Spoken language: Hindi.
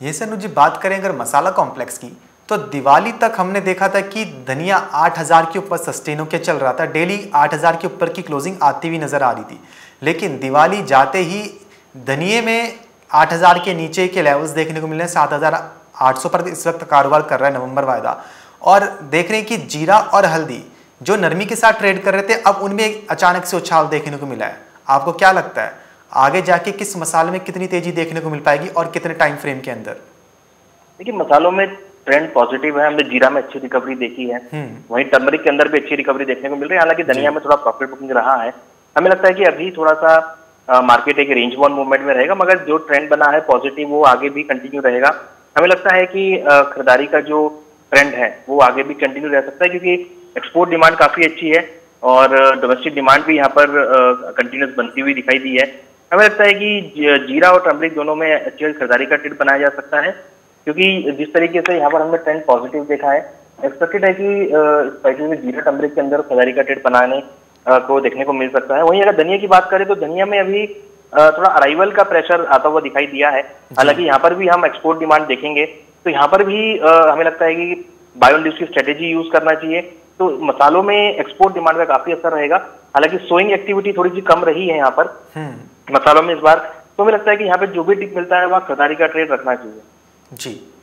ये से अनुज जी बात करें अगर मसाला कॉम्प्लेक्स की, तो दिवाली तक हमने देखा था कि धनिया 8,000 के ऊपर सस्टेन होकर चल रहा था, डेली 8,000 के ऊपर की क्लोजिंग आती हुई नजर आ रही थी। लेकिन दिवाली जाते ही धनिये में 8,000 के नीचे के लेवल्स देखने को मिल रहे हैं। 7,800 पर इस वक्त कारोबार कर रहा है नवंबर वायदा। और देख रहे हैं कि जीरा और हल्दी जो नरमी के साथ ट्रेड कर रहे थे, अब उनमें अचानक से उछाल देखने को मिला है। आपको क्या लगता है आगे जाके किस मसाले में कितनी तेजी देखने को मिल पाएगी और कितने टाइम फ्रेम के अंदर? देखिए, मसालों में ट्रेंड पॉजिटिव है। हमने जीरा में अच्छी रिकवरी देखी है, वहीं टर्मरिक के अंदर भी अच्छी रिकवरी देखने को मिल रही है। हालांकि धनिया में थोड़ा प्रॉफिट बुकिंग रहा है। हमें लगता है कि अभी थोड़ा सा मार्केट एक रेंज बाउंड मूवमेंट में रहेगा, मगर जो ट्रेंड बना है पॉजिटिव वो आगे भी कंटिन्यू रहेगा। हमें लगता है कि खरीदारी का जो ट्रेंड है वो आगे भी कंटिन्यू रह सकता है, क्योंकि एक्सपोर्ट डिमांड काफी अच्छी है और डोमेस्टिक डिमांड भी यहाँ पर कंटिन्यूस बनती हुई दिखाई दी है। हमें लगता है कि जीरा और टर्मरिक दोनों में अच्छी खरीदारी का ट्रेंड बनाया जा सकता है, क्योंकि जिस तरीके से यहाँ पर हमने ट्रेंड पॉजिटिव देखा है, एक्सपेक्टेड है कि स्पेशली में जीरा टर्मरिक के अंदर खरीदारी का ट्रेंड बनाने को देखने को मिल सकता है। वहीं अगर धनिया की बात करें तो धनिया में अभी थोड़ा अराइवल का प्रेशर आता हुआ दिखाई दिया है। हालांकि यहाँ पर भी हम एक्सपोर्ट डिमांड देखेंगे तो यहाँ पर भी हमें लगता है कि बाय ऑन ड्यूज की स्ट्रेटेजी यूज करना चाहिए। तो मसालों में एक्सपोर्ट डिमांड का काफी असर रहेगा। हालांकि सोइंग एक्टिविटी थोड़ी सी कम रही है यहाँ पर मसालों में इस बार, तो हमें लगता है कि यहाँ पे जो भी टिप मिलता है वहाँ खरीदारी का ट्रेड रखना चाहिए। जी।